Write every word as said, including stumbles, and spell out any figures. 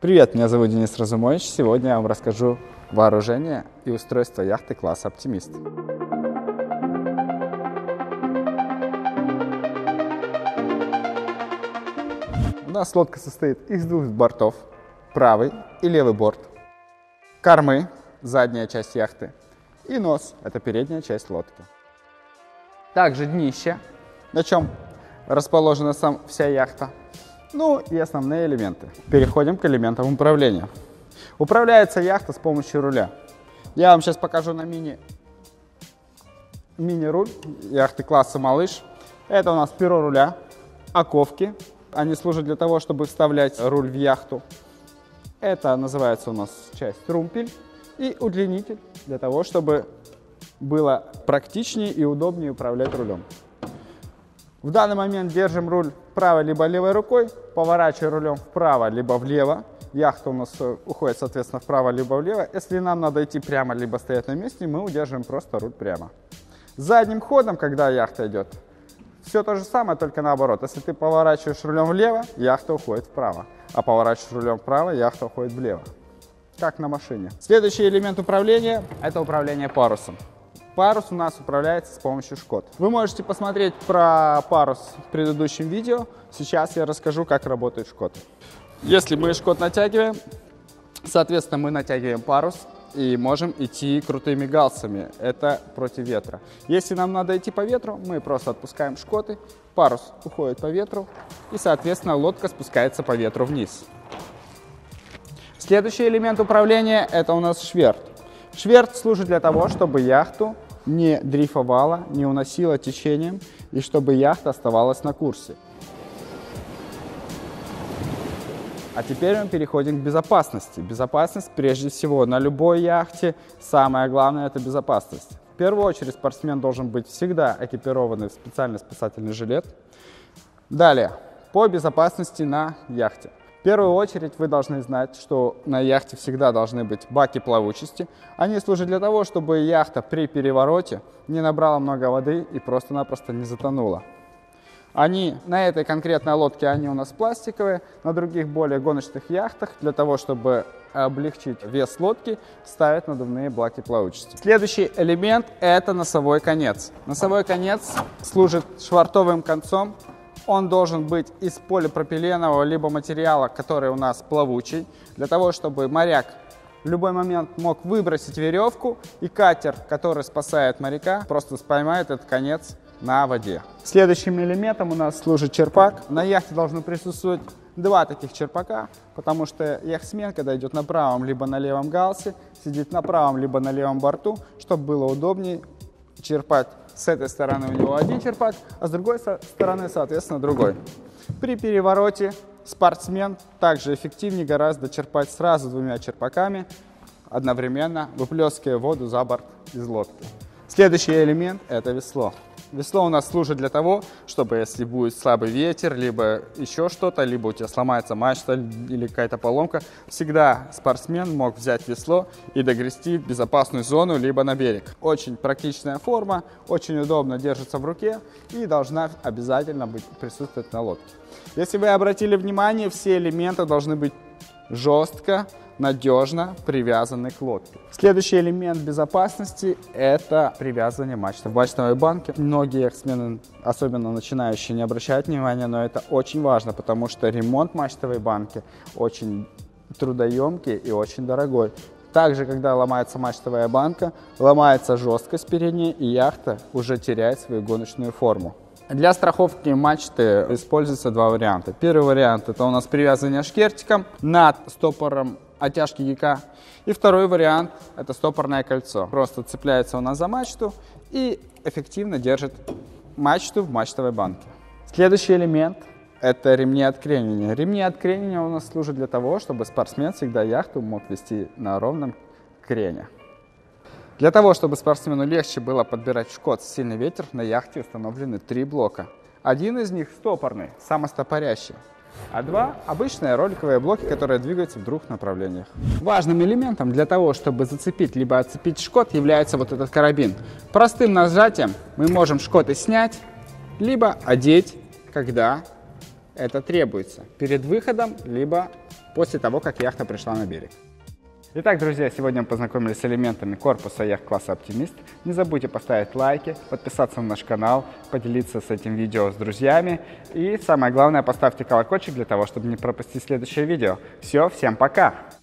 Привет, меня зовут Денис Разумович. Сегодня я вам расскажу вооружение и устройство яхты класса «Оптимист». У нас лодка состоит из двух бортов, правый и левый борт, кормы, задняя часть яхты, и нос, это передняя часть лодки. Также днище, на чем расположена сам, вся яхта. Ну и основные элементы. Переходим к элементам управления. Управляется яхта с помощью руля. Я вам сейчас покажу на мини, мини-руль яхты класса «Малыш». Это у нас перо руля, оковки. Они служат для того, чтобы вставлять руль в яхту. Это называется у нас часть румпель. И удлинитель для того, чтобы было практичнее и удобнее управлять рулем. В данный момент держим руль правой либо левой рукой, поворачиваем рулем вправо либо влево. Яхта у нас уходит, соответственно, вправо либо влево. Если нам надо идти прямо либо стоять на месте, мы удерживаем просто руль прямо. Задним ходом, когда яхта идет, все то же самое, только наоборот. Если ты поворачиваешь рулем влево, яхта уходит вправо. А поворачиваешь рулем вправо, яхта уходит влево. Как на машине. Следующий элемент управления – это управление парусом. Парус у нас управляется с помощью шкот. Вы можете посмотреть про парус в предыдущем видео. Сейчас я расскажу, как работают шкоты. Если мы шкот натягиваем, соответственно, мы натягиваем парус и можем идти крутыми галсами. Это против ветра. Если нам надо идти по ветру, мы просто отпускаем шкоты, парус уходит по ветру и, соответственно, лодка спускается по ветру вниз. Следующий элемент управления – это у нас шверт. Шверт служит для того, чтобы яхту не дрейфовала, не уносила течением и чтобы яхта оставалась на курсе. А теперь мы переходим к безопасности. Безопасность прежде всего на любой яхте. Самое главное – это безопасность. В первую очередь спортсмен должен быть всегда экипированный в специальный спасательный жилет. Далее, по безопасности на яхте. В первую очередь вы должны знать, что на яхте всегда должны быть баки плавучести. Они служат для того, чтобы яхта при перевороте не набрала много воды и просто-напросто не затонула. Они на этой конкретной лодке они у нас пластиковые, на других более гоночных яхтах для того, чтобы облегчить вес лодки, ставят надувные баки плавучести. Следующий элемент – это носовой конец. Носовой конец служит швартовым концом. Он должен быть из полипропиленового либо материала, который у нас плавучий, для того, чтобы моряк в любой момент мог выбросить веревку, и катер, который спасает моряка, просто поймает этот конец на воде. Следующим элементом у нас служит черпак. На яхте должны присутствовать два таких черпака, потому что яхтсмен, когда идет на правом либо на левом галсе, сидит на правом либо на левом борту, чтобы было удобнее черпать. С этой стороны у него один черпак, а с другой стороны, соответственно, другой. При перевороте спортсмен также эффективнее гораздо черпать сразу двумя черпаками, одновременно выплескивая воду за борт из лодки. Следующий элемент – это весло. Весло у нас служит для того, чтобы если будет слабый ветер, либо еще что-то, либо у тебя сломается мачта или какая-то поломка, всегда спортсмен мог взять весло и догрести в безопасную зону, либо на берег. Очень практичная форма, очень удобно держится в руке и должна обязательно быть, присутствовать на лодке. Если вы обратили внимание, все элементы должны быть жестко, надежно привязаны к лодке. Следующий элемент безопасности – это привязывание мачты. В мачтовой банке многие яхтсмены, особенно начинающие, не обращают внимания, но это очень важно, потому что ремонт мачтовой банки очень трудоемкий и очень дорогой. Также, когда ломается мачтовая банка, ломается жесткость передней, и яхта уже теряет свою гоночную форму. Для страховки мачты используются два варианта. Первый вариант – это у нас привязывание шкертиком над стопором оттяжки гика. И второй вариант – это стопорное кольцо. Просто цепляется у нас за мачту и эффективно держит мачту в мачтовой банке. Следующий элемент – это ремни откренивания. Ремни откренивания у нас служат для того, чтобы спортсмен всегда яхту мог вести на ровном крене. Для того, чтобы спортсмену легче было подбирать шкот в сильный ветер, на яхте установлены три блока. Один из них стопорный, самостопорящий, а два – обычные роликовые блоки, которые двигаются в двух направлениях. Важным элементом для того, чтобы зацепить либо отцепить шкот, является вот этот карабин. Простым нажатием мы можем шкоты снять, либо одеть, когда Это требуется перед выходом, либо после того, как яхта пришла на берег. Итак, друзья, сегодня мы познакомились с элементами корпуса яхт-класса «Оптимист». Не забудьте поставить лайки, подписаться на наш канал, поделиться с этим видео с друзьями. И самое главное, поставьте колокольчик для того, чтобы не пропустить следующее видео. Все, всем пока!